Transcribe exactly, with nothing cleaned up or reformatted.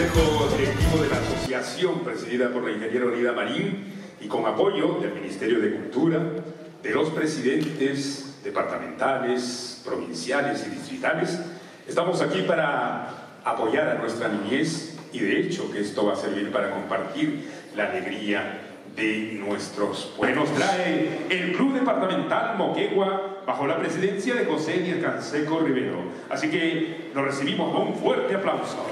Consejo Directivo de la Asociación, presidida por la ingeniera Olida Marín y con apoyo del Ministerio de Cultura, de los presidentes departamentales, provinciales y distritales, estamos aquí para apoyar a nuestra niñez y de hecho que esto va a servir para compartir la alegría de nuestros pueblos. Trae el Club Departamental Moquegua bajo la presidencia de José Díaz Canseco Rivero. Así que nos recibimos con un fuerte aplauso.